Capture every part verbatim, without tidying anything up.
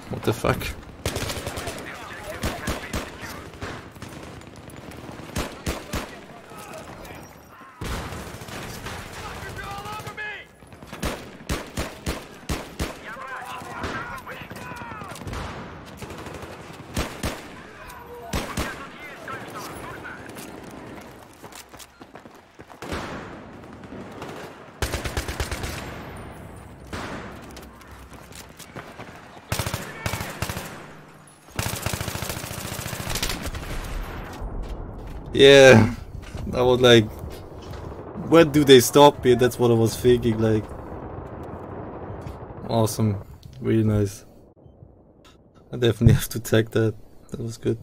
What the fuck? Yeah, I was like, when do they stop me? That's what I was thinking, like. Awesome, really nice. I definitely have to tag that, that was good.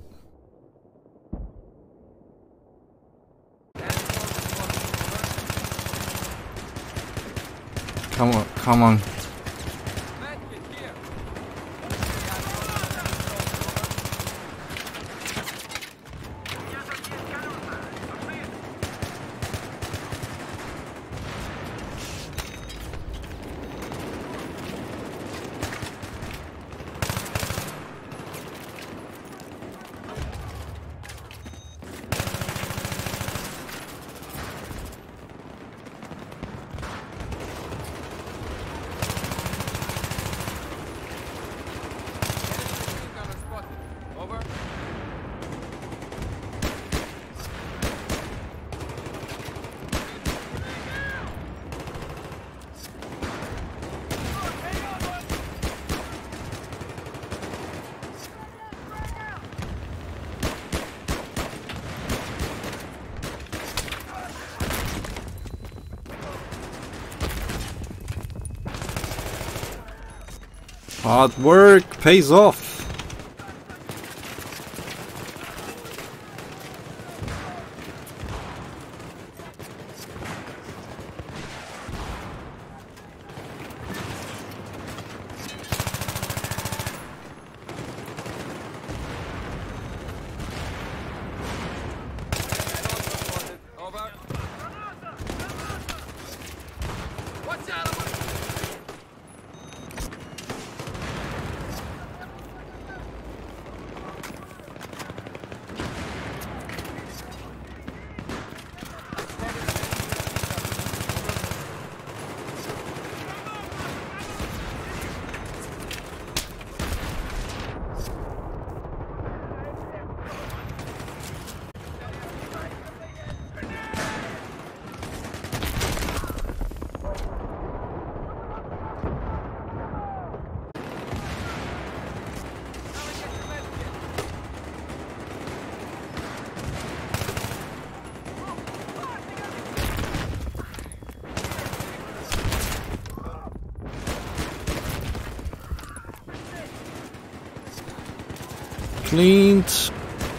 Come on, come on. Hard work pays off. Cleaned.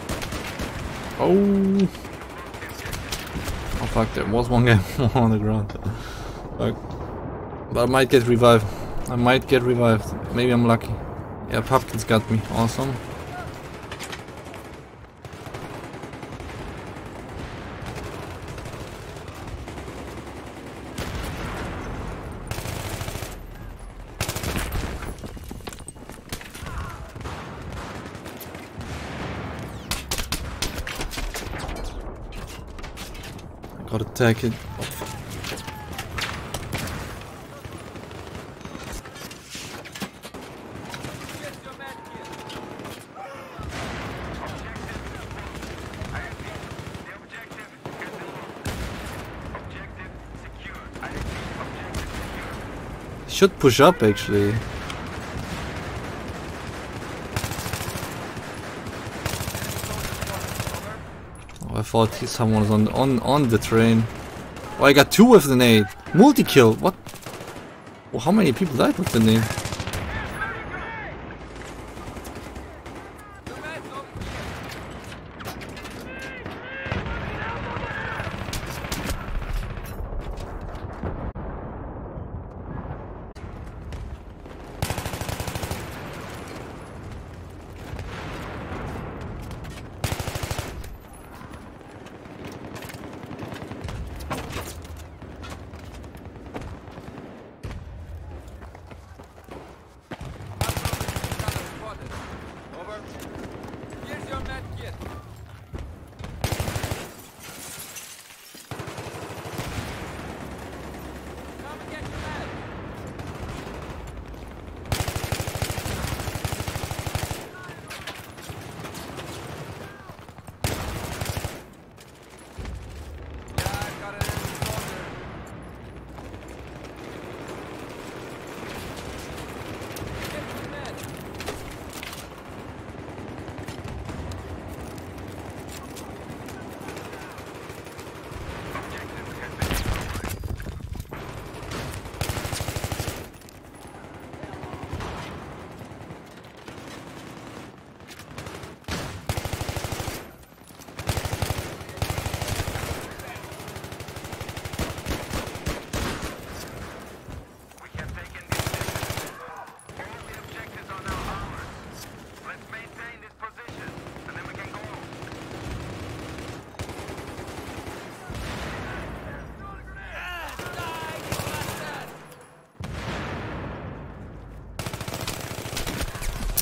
Oh. Oh fuck, there was one guy on the ground. Fuck. But I might get revived. I might get revived. Maybe I'm lucky. Yeah, Pumpkins got me. Awesome. Gotta attack it. Oh, fuck. Should push up actually. I thought someone was on on on the train. Oh, I got two with the nade. Multi kill. What? Well, how many people died with the nade?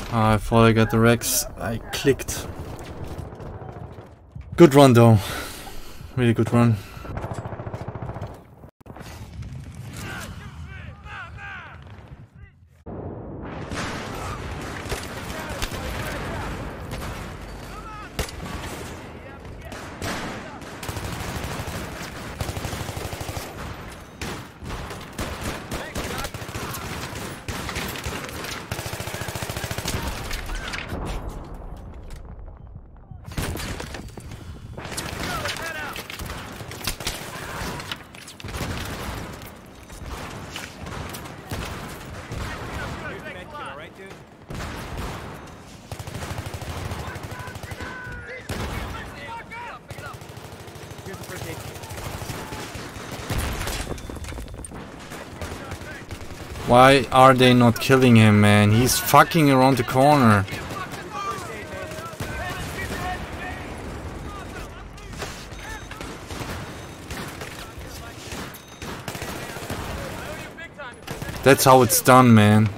Ah, I thought I got the Rex. I clicked. Good run though. Really good run. Why are they not killing him, man? He's fucking around the corner. That's how it's done, man.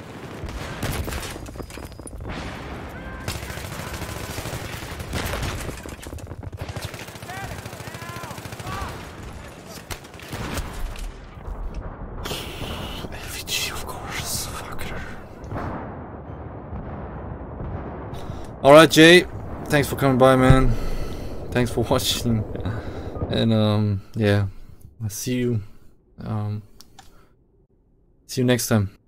Alright, Jay, thanks for coming by, man. Thanks for watching. And um yeah, I'll see you um see you next time.